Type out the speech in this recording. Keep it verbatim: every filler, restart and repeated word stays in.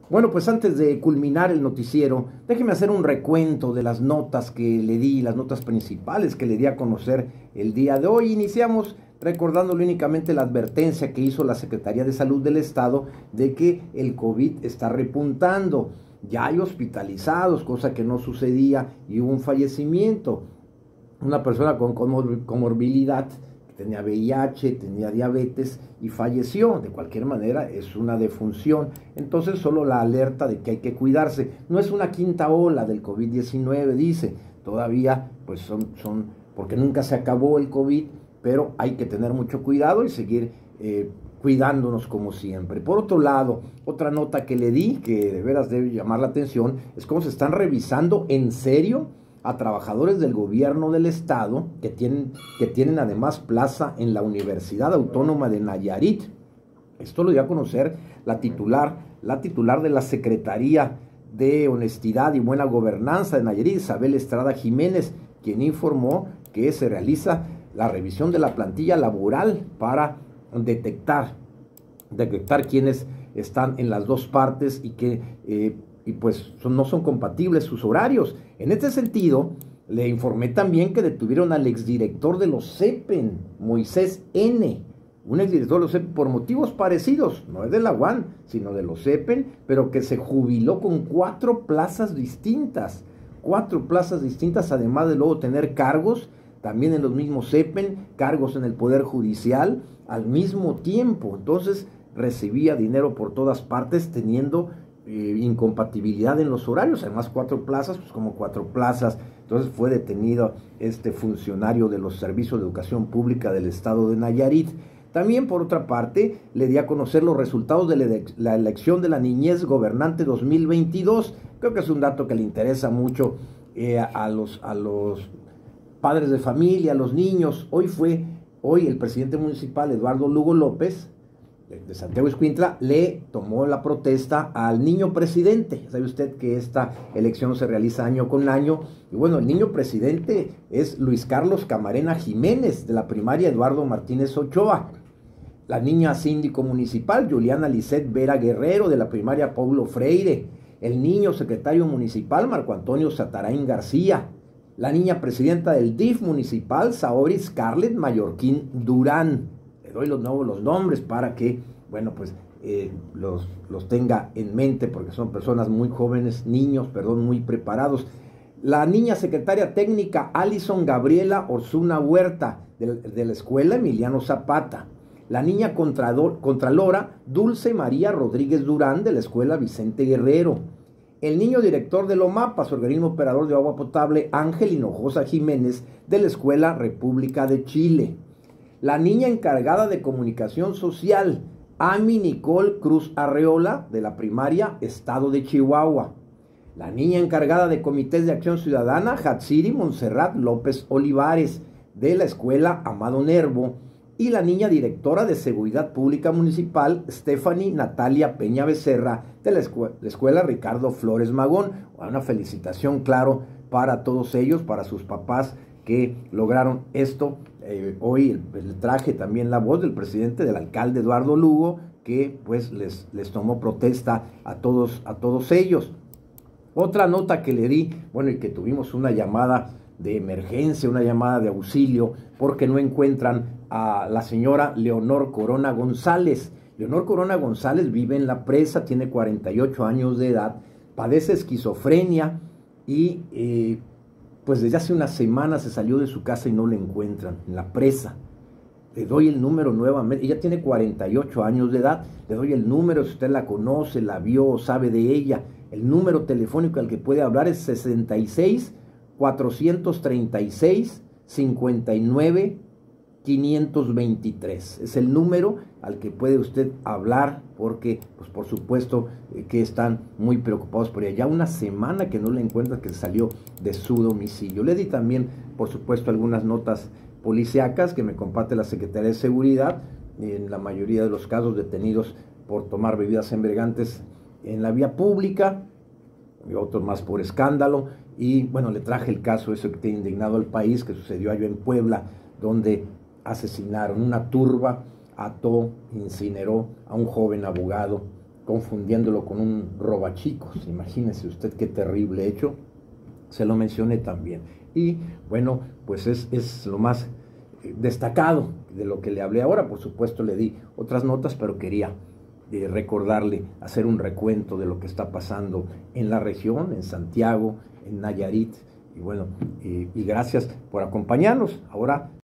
Bueno, pues antes de culminar el noticiero, déjeme hacer un recuento de las notas que le di, las notas principales que le di a conocer el día de hoy. Iniciamos recordándole únicamente la advertencia que hizo la Secretaría de Salud del Estado de que el COVID está repuntando. Ya hay hospitalizados, cosa que no sucedía, y hubo un fallecimiento. Una persona con comorbilidad, que tenía V I H, tenía diabetes y falleció. De cualquier manera es una defunción. Entonces solo la alerta de que hay que cuidarse. No es una quinta ola del COVID diecinueve, dice. Todavía pues son, son porque nunca se acabó el COVID, pero hay que tener mucho cuidado y seguir eh, cuidándonos como siempre. Por otro lado, otra nota que le di, que de veras debe llamar la atención, es cómo se están revisando en serio a trabajadores del gobierno del estado que tienen, que tienen además plaza en la Universidad Autónoma de Nayarit. Esto lo dio a conocer la titular, la titular de la Secretaría de Honestidad y Buena Gobernanza de Nayarit, Isabel Estrada Jiménez, quien informó que se realiza la revisión de la plantilla laboral para detectar, detectar quienes están en las dos partes y que eh, y pues son, no son compatibles sus horarios. En este sentido, le informé también que detuvieron al exdirector de los CEPEN, Moisés N., un exdirector de los CEPEN por motivos parecidos, no es de la U A N, sino de los CEPEN, pero que se jubiló con cuatro plazas distintas, cuatro plazas distintas, además de luego tener cargos, también en los mismos CEPEN, cargos en el Poder Judicial, al mismo tiempo. Entonces recibía dinero por todas partes, teniendo eh, incompatibilidad en los horarios. Además, cuatro plazas, pues como cuatro plazas. Entonces fue detenido este funcionario de los servicios de educación pública del estado de Nayarit. También, por otra parte, le di a conocer los resultados de la, la elección de la niñez gobernante dos mil veintidós. Creo que es un dato que le interesa mucho eh, a los... A los padres de familia, los niños. Hoy fue, hoy el presidente municipal, Eduardo Lugo López, de Santiago Ixcuintla, le tomó la protesta al niño presidente. Sabe usted que esta elección se realiza año con año. Y bueno, el niño presidente es Luis Carlos Camarena Jiménez, de la primaria Eduardo Martínez Ochoa. La niña síndico municipal, Juliana Lisset Vera Guerrero, de la primaria Paulo Freire. El niño secretario municipal, Marco Antonio Satarain García. La niña presidenta del D I F municipal, Saori Scarlett Mallorquín Durán. Le doy los nuevos los nombres para que, bueno, pues eh, los, los tenga en mente, porque son personas muy jóvenes, niños, perdón, muy preparados. La niña secretaria técnica, Alison Gabriela Orzuna Huerta, de, de la escuela Emiliano Zapata. La niña contrador, contralora, Dulce María Rodríguez Durán, de la escuela Vicente Guerrero. El niño director del OMAPA, su organismo operador de agua potable, Ángel Hinojosa Jiménez, de la Escuela República de Chile. La niña encargada de comunicación social, Ami Nicole Cruz Arreola, de la primaria Estado de Chihuahua. La niña encargada de comités de acción ciudadana, Hatsiri Montserrat López Olivares, de la Escuela Amado Nervo. Y la niña directora de Seguridad Pública Municipal, Stephanie Natalia Peña Becerra, de la, escu la Escuela Ricardo Flores Magón. Una felicitación, claro, para todos ellos, para sus papás que lograron esto. Eh, hoy el, el traje también la voz del presidente, del alcalde Eduardo Lugo, que pues les, les tomó protesta a todos, a todos ellos. Otra nota que le di, bueno, y que tuvimos una llamada de emergencia, una llamada de auxilio, porque no encuentran a la señora Leonor Corona González. Leonor Corona González vive en La Presa, tiene cuarenta y ocho años de edad, padece esquizofrenia y eh, pues desde hace una semana se salió de su casa y no la encuentran, en La Presa. Le doy el número nuevamente, ella tiene cuarenta y ocho años de edad, le doy el número, si usted la conoce, la vio o sabe de ella. El número telefónico al que puede hablar es sesenta y seis, cuatrocientos treinta y seis, cincuenta y nueve, quinientos veintitrés. Es el número al que puede usted hablar, porque pues por supuesto eh, que están muy preocupados por ella. Ya una semana que no la encuentran, que salió de su domicilio. Le di también, por supuesto, algunas notas policíacas que me comparte la Secretaría de Seguridad, en la mayoría de los casos detenidos por tomar bebidas embriagantes en la vía pública, y otros más por escándalo. Y bueno, le traje el caso, eso que tiene indignado al país, que sucedió allá en Puebla, donde asesinaron una turba, ató, incineró a un joven abogado confundiéndolo con un robachicos. Imagínese usted qué terrible hecho. Se lo mencioné también. Y bueno, pues es, es lo más destacado de lo que le hablé ahora. Por supuesto le di otras notas, pero quería eh, recordarle, hacer un recuento de lo que está pasando en la región, en Santiago, en Nayarit. Y bueno, eh, y gracias por acompañarnos. Ahora